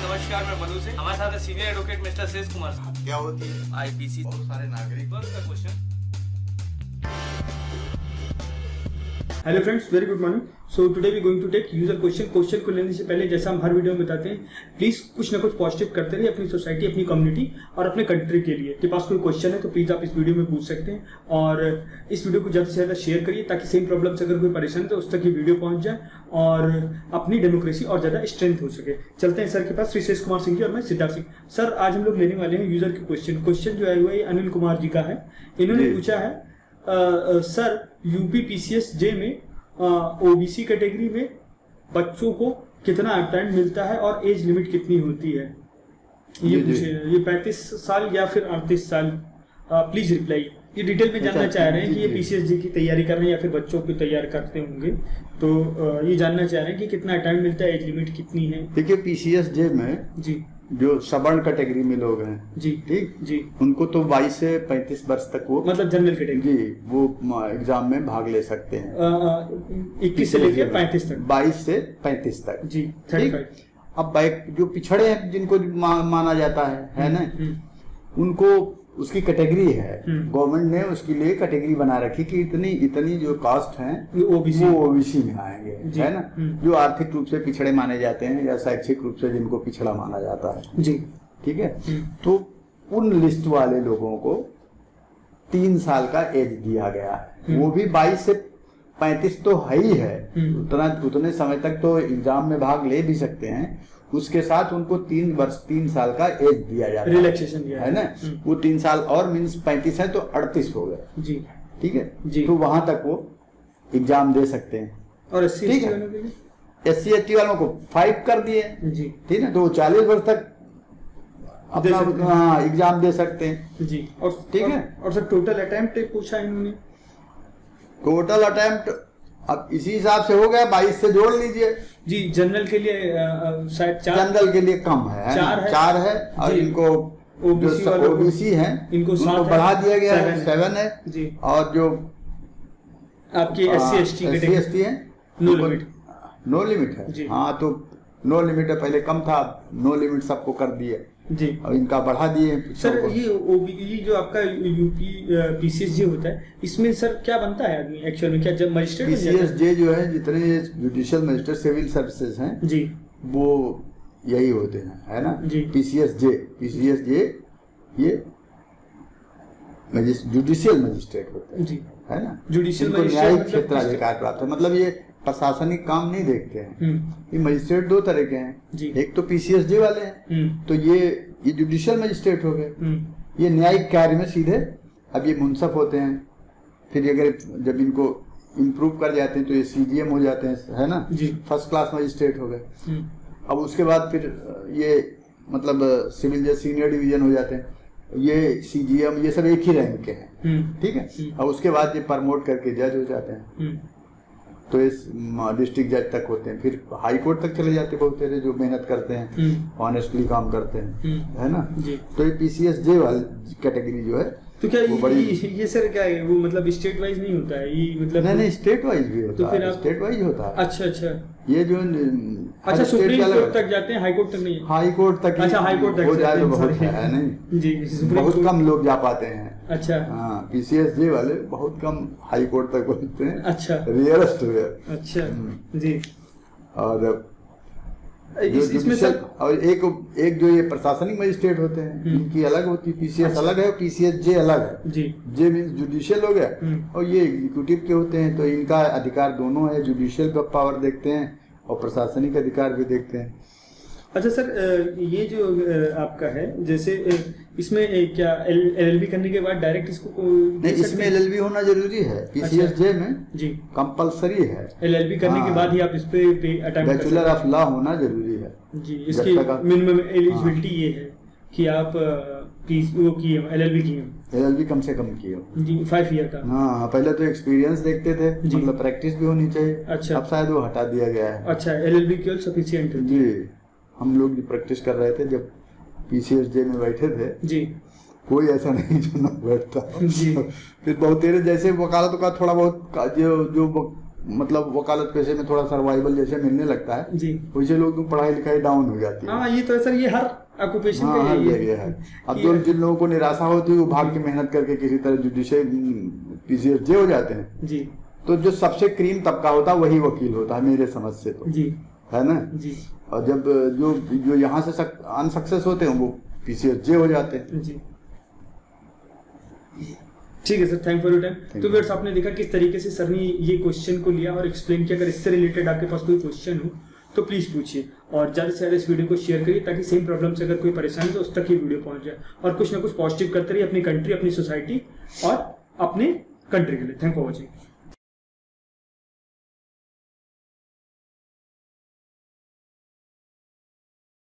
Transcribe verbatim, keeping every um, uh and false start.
नमस्कार, मैं मनु सिंह। हमारे साथ है सीनियर एडवोकेट मिस्टर शेष कुमार। क्या होती है आईपीसी, बहुत सारे नागरिक का question. Hello friends, very good morning. So today we going to take user question. Question को लेने से पहले जैसा हम हर वीडियो में बताते हैं, प्लीज कुछ ना कुछ पॉजिटिव करते रहिए अपनी सोसाइटी, अपनी कम्युनिटी और अपने कंट्री के लिए। आपके पास कोई क्वेश्चन है तो प्लीज आप इस वीडियो में पूछ सकते हैं और इस वीडियो को ज्यादा से ज्यादा शेयर करिए ताकि सेम प्रॉब्लम से अगर कोई परेशान है तो उस तक ये वीडियो पहुंच जाए और अपनी डेमोक्रेसी और ज्यादा स्ट्रेंथ हो सके। चलते हैं सर के पास, श्री शेष कुमार सिंह जी और मैं सिद्धार्थ सिंह। सर आज हम लोग लेने वाले हैं यूजर के क्वेश्चन। क्वेश्चन जो है वो अनिल कुमार जी का है। इन्होंने पूछा है सर यूपी पीसीएस जे में ओबीसी कैटेगरी में बच्चों को कितना अटेंड मिलता है और एज लिमिट कितनी होती है, ये पूछे। ये पैंतीस साल या फिर अड़तीस साल? Please reply. ये डिटेल में जानना चाह रहे हैं कि ये पीसीएसजी की तैयारी कर रहे हैं या फिर बच्चों की तैयार करते होंगे, तो ये जानना चाह रहे हैं कि कितना अटेंड मिलता है, एज लिमिट कितनी है। देखिए पीसीएसजे में जी जो सवर्ण कैटेगरी में लोग हैं जी ठीक जी उनको तो बाईस से पैंतीस वर्ष तक वो मतलब जनरल कैटेगरी जी वो एग्जाम में भाग ले सकते हैं। इक्कीस से लेकर पैंतीस तक, बाईस से पैंतीस तक जी ठीक। अब बैक जो पिछड़े हैं जिनको मा, माना जाता है है ना, उनको उसकी कैटेगरी है। गवर्नमेंट ने उसके लिए कैटेगरी बना रखी कि इतनी इतनी जो कास्ट हैं ओबीसी वो ओबीसी में आएंगे, है ना, जो आर्थिक रूप से पिछड़े माने जाते हैं या शैक्षिक रूप से जिनको पिछड़ा माना जाता है जी ठीक है। तो उन लिस्ट वाले लोगों को तीन साल का एज दिया गया है। वो भी बाईस से पैंतीस तो है ही है, उतना उतने समय तक तो एग्जाम में भाग ले भी सकते हैं। उसके साथ उनको तीन वर्ष तीन साल का एज दिया जाता है, रिलैक्सेशन दिया है ना। वो तीन साल और मीन्स पैंतीस है तो अड़तीस हो गए जी, ठीक है जी। तो वहां तक वो एग्जाम दे सकते हैं। और एस सी एस टी वालों के लिए, एस सी एस टी वालों को फाइव कर दिए जी, ठीक है। तो चालीस वर्ष तक अपना हाँ एग्जाम दे सकते हैं जी। और ठीक है। और सर टोटल अटेम्प्ट पूछा इन्होंने, टोटल अटेम्प्ट अब इसी हिसाब से हो गया, बाईस से जोड़ लीजिए जी। जनरल के लिए शायद चार, जनरल के लिए कम है, चार है, चार है और इनको ओबीसी हैं इनको बढ़ा दिया गया है, सेवन है जी। और जो आपकी S C S T S T है नो लिमिट, नो लिमिट है हाँ। तो नो लिमिट है, पहले कम था, नो लिमिट सबको कर दिए जी और इनका बढ़ा दिए। सर ये ओबीसी जो आपका यूपी पीसीएसजे होता है, इसमें सर क्या बनता है आदमी एक्चुअल में? क्या जब मजिस्ट्रेट पीसीएसजे जो है, जितने जुडिशियल मजिस्ट्रेट सिविल सर्विसेज हैं जी, वो यही होते हैं, है ना जी। पीसीएसजे पीसीएसजे ये जुडिशियल मजिस्ट्रेट होते हैं जी, है ना। जुडिशियल न्यायिक क्षेत्राधिकार प्राप्त है, मतलब ये प्रशासनिक काम नहीं देखते हैं। ये मजिस्ट्रेट दो तरह के हैं, एक तो पीसीएसजे वाले हैं, तो ये ये जुडिशियल मजिस्ट्रेट हो गए, ये न्यायिक कार्य में सीधे। अब ये मुंसफ होते हैं, फिर अगर जब इनको इम्प्रूव कर जाते हैं तो ये सीजीएम हो जाते हैं, है ना, फर्स्ट क्लास मजिस्ट्रेट हो गए। अब उसके बाद फिर ये मतलब सिविल जज सीनियर डिवीजन हो जाते हैं, ये सीजीएम, ये सब एक ही रैंक के हैं, ठीक है। और उसके बाद ये प्रमोट करके जज हो जाते हैं, तो इस डिस्ट्रिक्ट जज तक होते हैं, फिर हाई कोर्ट तक चले जाते हैं बहुत सारे जो मेहनत करते हैं, ऑनेस्टली काम करते हैं, है ना। तो ये पीसीएसजे वाली कैटेगरी जो है, तो क्या ये, ये सर क्या है वो, मतलब स्टेट वाइज नहीं होता है ये? मतलब नहीं नहीं स्टेट वाइज भी होता तो फिर है, स्टेट वाइज होता है। अच्छा अच्छा, ये जो अच्छा सुप्रीम कोर्ट तक जाते हैं, हाई कोर्ट तक नहीं? हाई कोर्ट तक, अच्छा हाई कोर्ट तक हो जाए तो बहुत है नहीं जी, बहुत कम लोग जा पाते हैं। अच्छा हाँ, पीसीएसजे वाले बहुत कम हाई कोर्ट तक पहुंचते हैं। अच्छा, रियरेस्ट रेयर। अच्छा जी। और इस, इसमें सर और एक एक जो ये प्रशासनिक मजिस्ट्रेट होते हैं, इनकी अलग होती है, पीसीएस अलग है, पीसीएसजे अलग है जी। जे मीन्स जुडिशियल हो गया और ये एग्जीक्यूटिव के होते हैं, तो इनका अधिकार दोनों है, जुडिशियल का पावर देखते हैं और प्रशासनिक अधिकार भी देखते हैं। अच्छा सर, ये जो आपका है, जैसे इसमें क्या एलएलबी करने के बाद डायरेक्ट इसको नहीं, इसमें एलएलबी होना जरूरी है पीसीएसजे में जी, कंपलसरी है। एलएलबी करने के बाद ही आप इस पे अटेम्प्ट, बैचलर ऑफ लॉ होना जरूरी है जी। इसकी मिनिमम एलिजिबिलिटी ये है कि आप वो किए एलएलबी किए, एलएलबी कम से कम किए जी, फाइव ईयर का। हाँ, पहले तो एक्सपीरियंस देखते थे, मतलब प्रैक्टिस भी होनी चाहिए। अच्छा, अब शायद वो हटा दिया गया है। अच्छा, एलएलबी केवल सफिशिएंट है जी। हम लोग जो प्रैक्टिस कर रहे थे जब पीसीएसजे में बैठे थे जी, कोई ऐसा नहीं जो ना बैठता जी। फिर बहुत देर जैसे वकालत का थोड़ा बहुत जो जो मतलब वकालत पेशे में थोड़ा सर्वाइवल जैसे मिलने लगता है जी, वैसे लोगों की पढ़ाई लिखाई डाउन हो जाती है। हाँ ये तो है सर, ये हर ऑक्यूपेशन हाँ, का ये है, है। अब जो जिन लोगों को निराशा होती है वो भाग के मेहनत करके किसी तरह जुडिशियल पीसीएस जे हो जाते हैं जी। तो जो सबसे क्रीम तबका होता है वही वकील होता है मेरे समझ से, तो जी है ना जी। और जब जो जो यहाँ से अनसक्सेस होते हैं वो पीसीएस जे हो जाते हैं जी। ठीक है sir, thank for your time. तो व्यूअर्स आपने देखा किस तरीके से सर ने ये क्वेश्चन को लिया और एक्सप्लेन किया। अगर इससे रिलेटेड आपके पास कोई क्वेश्चन हो तो प्लीज पूछिए और ज़्यादा से ज़्यादा इस वीडियो को शेयर करिए ताकि सेम प्रॉब्लम से अगर कोई परेशानी है तो उस तक ये वीडियो पहुंच जाए और कुछ ना कुछ पॉजिटिव करते रहिए अपनी कंट्री, अपनी सोसाइटी और अपने कंट्री के लिए। Thank for watching.